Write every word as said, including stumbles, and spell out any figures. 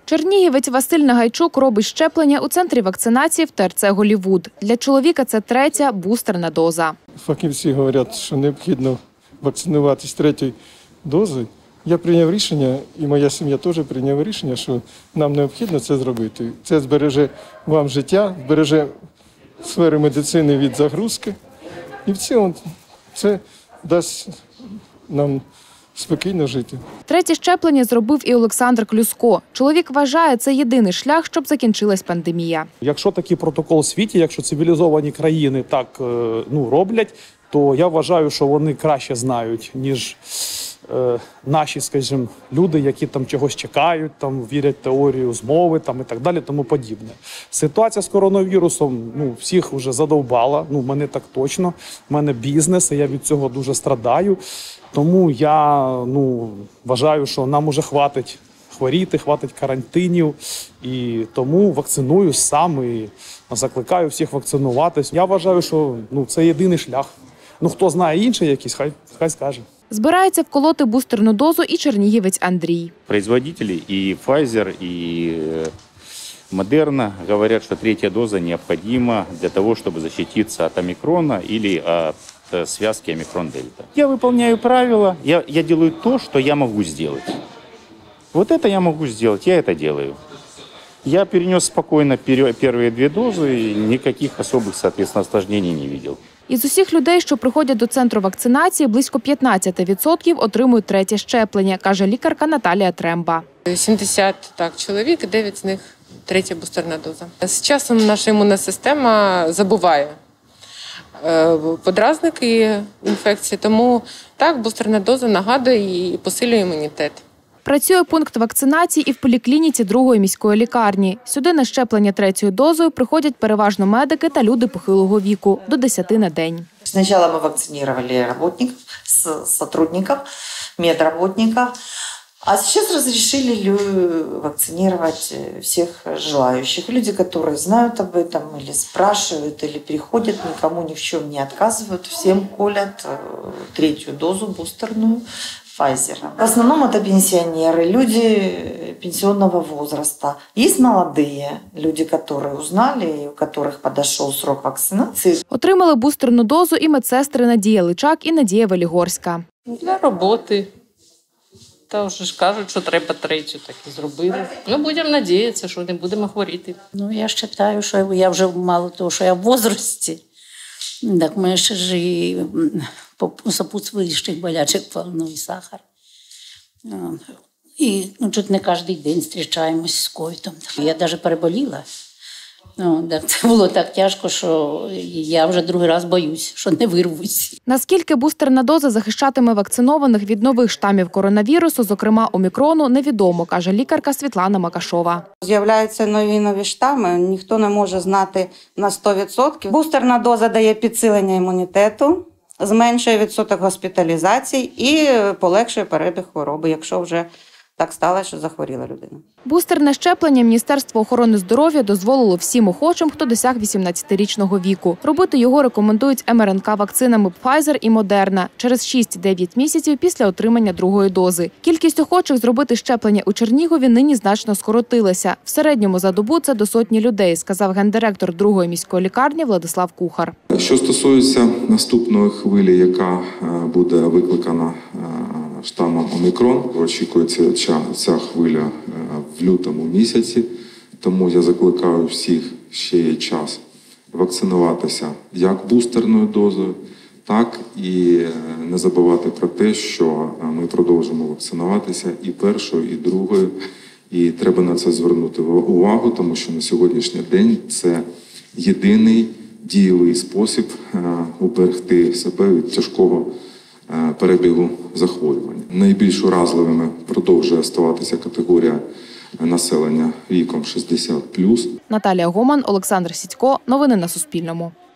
Чернігівець Василь Нагайчук робить щеплення у центрі вакцинації в Те Ер Це Голлівуд. Для чоловіка це третя бустерна доза. Фахівці говорять, що необхідно вакцинуватись третьою дозою. Я прийняв рішення, і моя сім'я теж прийняла рішення, що нам необхідно це зробити. Це збереже вам життя, збереже сфери медицини від загрузки. І в цілому це дасть нам спокійно жити. Третє щеплення зробив і Олександр Клюско. Чоловік вважає, це єдиний шлях, щоб закінчилась пандемія. Якщо такий протокол у світі, якщо цивілізовані країни так ну, роблять, то я вважаю, що вони краще знають, ніж е, наші, скажімо, люди, які там чогось чекають, там вірять в теорію змови там, і так далі, тому подібне. Ситуація з коронавірусом ну, всіх вже задовбала, ну, мене так точно, в мене бізнес, і я від цього дуже страдаю. Тому я ну, вважаю, що нам уже хватить хворіти, хватить карантинів, і тому вакцинуюсь сам і закликаю всіх вакцинуватись. Я вважаю, що ну, це єдиний шлях. Ну, хто знає інший якийсь, хай, хай скаже. Збирається вколоти бустерну дозу і чернігівець Андрій. Производители и Pfizer, и Moderna говорят, что третья доза необходима для того, чтобы защититься от омикрона или от связки омикрон-дельта. Я выполняю правила, я, я делаю то, что я могу сделать. Вот это я могу сделать, я это делаю. Я перенес спокойно первые две дозы и никаких особых, соответственно, осложнений не видел. Із усіх людей, що приходять до центру вакцинації, близько п'ятнадцять відсотків отримують третє щеплення, каже лікарка Наталія Тремба. сімдесят так, чоловік, дев'ять з них третя бустерна доза. З часом наша імунна система забуває подразники інфекції, тому так, бустерна доза нагадує і посилює імунітет. Працює пункт вакцинації і в поліклініці другої міської лікарні. Сюди на щеплення третьою дозою приходять переважно медики та люди похилого віку – до десяти на день. Спочатку ми вакцинували працівників, сотрудників, медработників, а зараз розрішили вакцинувати всіх желаючих. Люди, які знають об этом, або спрашивают, або приходять, нікому ні в чому не відказують, всім колять третю дозу бустерну. Pfizer. В основном это пенсионеры, люди пенсионного возраста. Есть молодые люди, которые узнали, у которых подошел срок вакцинации. Отримали бустерну дозу і медсестри Надія Личак і Надія Велігорська. Для роботи. Та вже ж кажуть, що треба третю, так і зробили. Ми будемо надіятися, що не будемо хворіти. Ну, я вважаю, що я вже мало того, що я в возрасті. Так ми ще ж і сопутствуючих болячок полно, і сахар. І ну, чуть не кожен день зустрічаємось з ковідом. Я навіть переболіла. Ну, так, це було так тяжко, що я вже другий раз боюсь, що не вирвусь. Наскільки бустерна доза захищатиме вакцинованих від нових штамів коронавірусу, зокрема омікрону, невідомо, каже лікарка Світлана Макашова. З'являються нові нові штами, ніхто не може знати на сто відсотків. Бустерна доза дає підсилення імунітету, зменшує відсоток госпіталізацій і полегшує перебіг хвороби, якщо вже так сталося, що захворіла людина. Бустерне щеплення Міністерство охорони здоров'я дозволило всім охочим, хто досяг вісімнадцятирічного віку. Робити його рекомендують ем ер ен ка-вакцинами Pfizer і Moderna через шість-дев'ять місяців після отримання другої дози. Кількість охочих зробити щеплення у Чернігові нині значно скоротилася. В середньому за добу це до сотні людей, сказав гендиректор другої міської лікарні Владислав Кухар. Що стосується наступної хвилі, яка буде викликана штамом омікрон, очікується ця хвиля в лютому місяці, тому я закликаю всіх, ще є час, вакцинуватися як бустерною дозою, так і не забувати про те, що ми продовжимо вакцинуватися і першою, і другою, і треба на це звернути увагу, тому що на сьогоднішній день це єдиний дієвий спосіб уберегти себе від тяжкого перебігу захворювань. Найбільш уразливими продовжує ставатися категорія населення віком шістдесят плюс. Наталія Гоман, Олександр Сідько. Новини на Суспільному.